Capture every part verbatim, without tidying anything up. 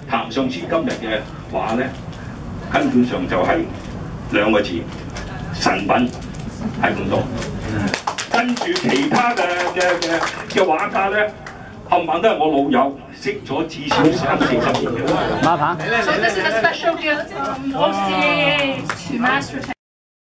譚上次今日嘅話咧，根本上就係兩個字神品係咁多。跟住其他嘅嘅嘅嘅畫家咧，冚唪唥都係我老友，識咗至少三四十年嘅。 馬棒。 So this is a special gift from O C A to Master Tam.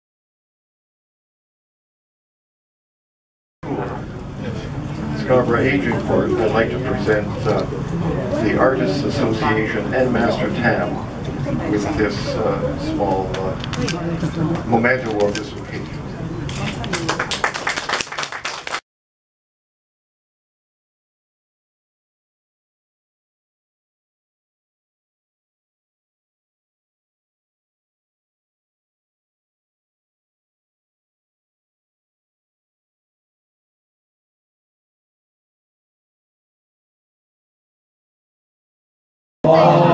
Scarborough Aging Court, I'd like to present uh, the Artists Association and Master Tam with this uh, small uh, memento of this occasion. Oh,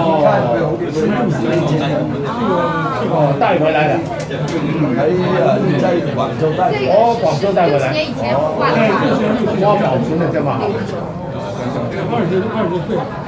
哦，帶回來了。喺誒在廣州帶，哦，廣州帶回來。哦，哇，保存的這麼好。二十二十歲。